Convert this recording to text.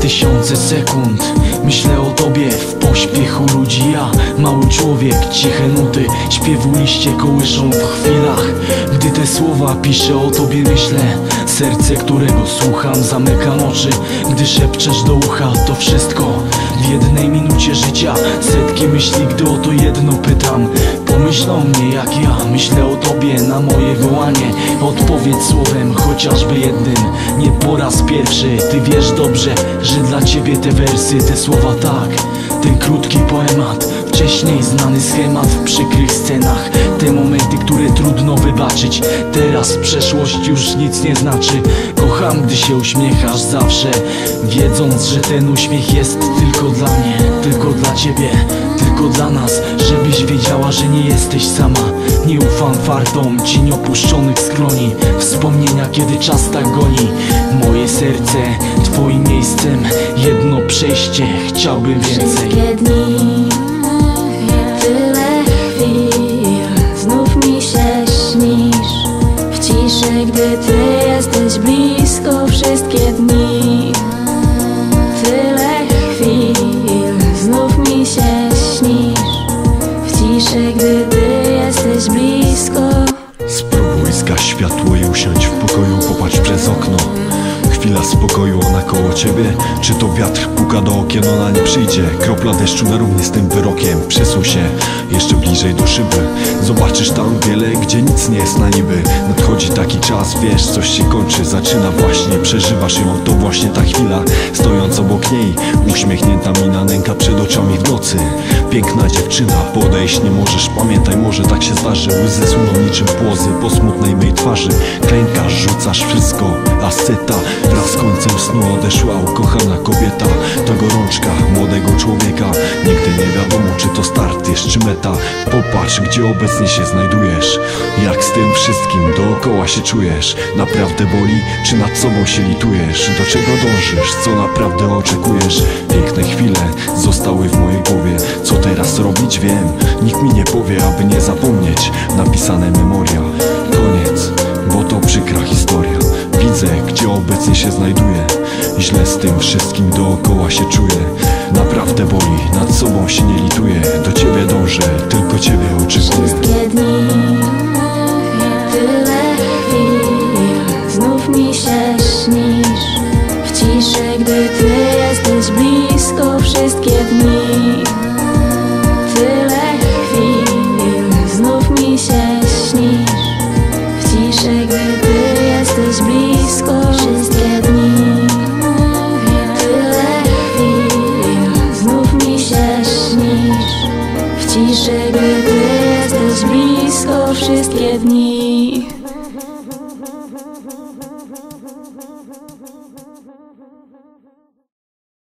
tysiące sekund myślę o tobie w pośpiechu ludzi. Ja, mały człowiek, ciche nuty śpiewu liście kołyszą w chwilach, gdy te słowa piszę o tobie myślę. Serce, którego słucham, zamykam oczy, gdy szepczesz do ucha to wszystko w jednej minucie życia. Setki myśli, gdy o to jedno pytam. Pomyśl o mnie jak ja myślę o tobie. Na moje wołanie odpowiedz słowem, chociażby jednym. Nie po raz pierwszy, ty wiesz dobrze, że dla ciebie te wersy, te słowa tak. Ten krótki poemat, wcześniej znany schemat w przykrych scenach. Te momenty, które trudno wybaczyć, teraz przeszłość już nic nie znaczy. Kocham, gdy się uśmiechasz zawsze, wiedząc, że ten uśmiech jest tylko dla mnie, tylko dla ciebie, tylko dla nas. Żebyś wiedziała, że nie jesteś sama. Nie ufam fartom cień opuszczonych skroni, wspomnienia, kiedy czas tak goni. Moje serce twoim miejscem, jedno przejście, chciałbym więcej. Wszystkie dni, tyle chwil, znów mi się śnisz. W ciszy, gdy ty jesteś blisko. Wszystkie dni, tyle chwil, znów mi się śnisz. W ciszy, gdy ty jesteś blisko. Spróbuj zgaś światło i usiądź w pokoju, popatrz przez okno. Chwila spokoju, ona koło ciebie. Czy to wiatr puka do okien, ona nie przyjdzie. Kropla deszczu na równi z tym wyrokiem. Przesuń się jeszcze bliżej do szyby. Zobaczysz tam wiele, gdzie nic nie jest na niby. Nadchodzi taki czas, wiesz, coś się kończy, zaczyna właśnie. Przeżywasz ją, to właśnie ta chwila. Stojąc obok niej, uśmiechnięta mina nęka przed oczami w nocy. Piękna dziewczyna, podejść nie możesz. Pamiętaj, może tak się zdarzy. Łzy słyną niczym płozy po smutnej mej twarzy. Klękasz, rzucasz wszystko, asceta. Wraz z końcem snu odeszła ukochana kobieta. To gorączka młodego człowieka. Nigdy nie wiadomo, czy to start jest, czy meta. Popatrz, gdzie obecnie się znajdujesz. Jak z tym wszystkim dookoła się czujesz. Naprawdę boli, czy nad sobą się litujesz? Do czego dążysz, co naprawdę oczekujesz? Piękne chwile zostały w mojej głowie. Co teraz robić, wiem. Nikt mi nie powie, aby nie zapomnieć. Napisane memoria, koniec, bo to przykra historia. Widzę, gdzie obecnie się znajduję. Źle z tym wszystkim dookoła się czuję. Naprawdę boli, nad sobą się nie lituję. Do ciebie dążę, tylko ciebie oczekuję. Wszystkie dni, tyle chwil, znów mi się śnisz. W ciszy, gdy ty jesteś blisko. Wszystkie dni, tyle chwil, znów mi się śnisz. W ciszy, gdy ty jesteś blisko. Wszystkie dni, tyle chwil, znów mi się śnisz. W ciszy, gdy